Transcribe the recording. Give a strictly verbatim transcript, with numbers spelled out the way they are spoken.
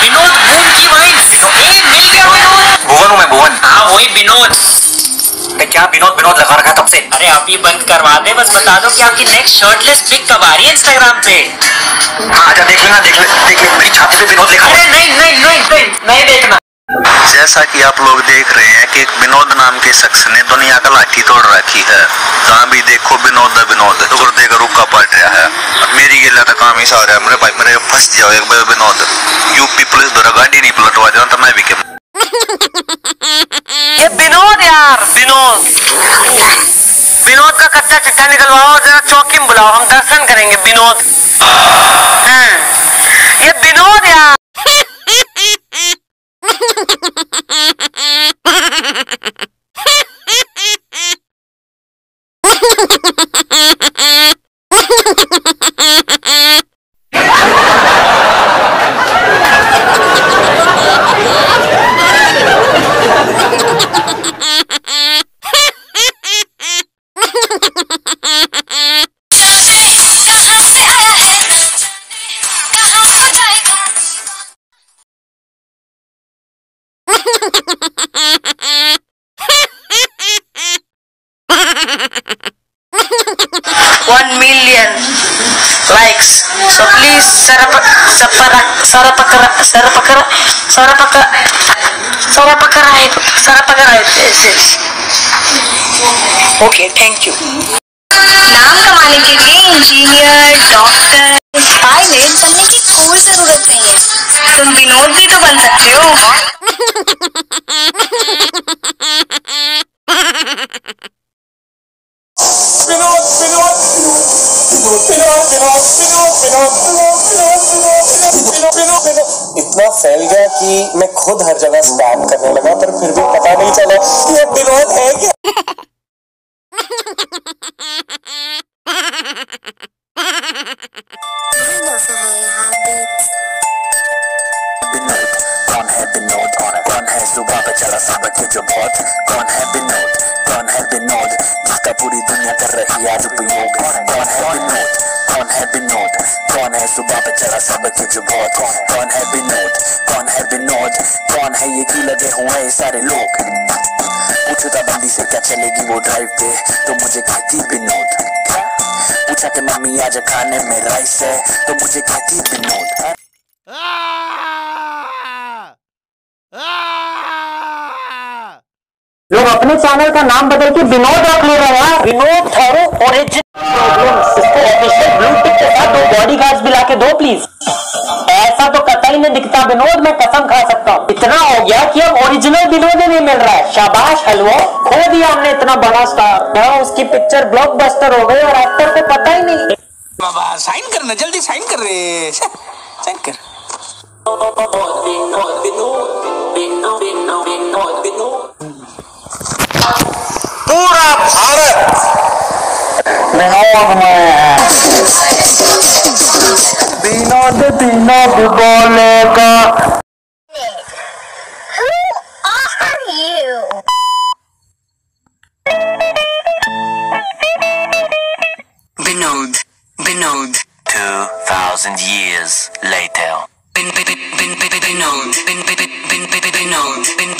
Vinod boom की wife. ए मिल गया विनोद। भुवन हूँ मैं, भुवन। हाँ वही विनोद। क्या विनोद विनोद लगा रखा तब से? अरे अभी बंद करवा दे, बस बता दो कि आपकी नेक्स्ट शर्टलेस पिक कब आ रही है इंस्टाग्राम पे। हाँ आजा देख लेना, देख ले, देख ले, मेरी छाती पे विनोद लिखा है। अरे नहीं नहीं नहीं नहीं नहीं देखना। जैसा कि आप लोग देख रहे हैं कि एक विनोद नाम के शख्स ने दुनिया का लाठी तोड़ रखी है। जहाँ भी देखो विनोद विनोद तो देकर रुका पड़ रहा है। मेरी गिला तो काम ही सा रहा है, मेरे भाई मेरे फंस जाओ एक बार विनोद। यूपी पुलिस द्वारा गाड़ी नहीं पलटवा देना तो मैं भी क्या। ये विनोद यार, विनोद विनोद का कच्चा चिट्ठा निकलवाओ, जरा चौकी में बुलाओ, हम दर्शन करेंगे विनोद। हाँ ये विनोद यार। One million likes, so please sarap sarap sarap sarap sarap sarap sarap okay, thank you. नाम कमाने के लिए इंजीनियर, डॉक्टर, पायलट बनने की कोई जरूरत नहीं है। तुम विनोद भी तो बन सकते हो। विनोद विनोद विनोद विनोद विनोद विनोद विनोद इतना फैल गया कि मैं खुद हर जगह स्पैम करने लगा, पर फिर भी पता नहीं चला कि ये विनोद है क्या। कौन है विनोद, कौन है जुबान पे चला साबित जो बहुत। कौन है विनोद, कौन है विनोद जिसका पूरी दुनिया कर रही आज उपयोग। कौन है विनोद, कौन है विनोद, कौन है जुबान पे चला साबित जो बहुत। कौन है विनोद, कौन है विनोद, कौन है ये की लगे हुए सारे लोग। पूछो था बंदी से क्या चलेगी वो ड्राइव पे, तो मुझे कहती विनोद। पूछा कि मम्मी आज खाने में राइस है, तो मुझे कहती विनोद। लोग अपने चैनल का नाम बदल के विनोद रख ले रहे हैं। विनोद थारू ओरिजिनल। इसको ऑफिशियल ब्लू टिक के साथ दो बॉडीगार्ड्स भी लाके दो प्लीज। ऐसा तो कतई नहीं दिखता विनोद, मैं कसम खा सकता हूँ। इतना हो गया कि अब ओरिजिनल विनोद नहीं मिल रहा है। शाबाश हलवा, खो दिया हमने इतना बड़ा स्टार। यहाँ उसकी पिक्चर ब्लॉकबस्टर हो गई और एक्टर को पता ही नहीं। बाबा साइन करना, जल्दी साइन कर रे, साइन कर। पूरा भारत विनोद में है। विनोद विनोद बोलेगा। Binod, Binod. Two thousand years later. Bin bin bin bin bin Binod, bin bin bin bin Binod, bin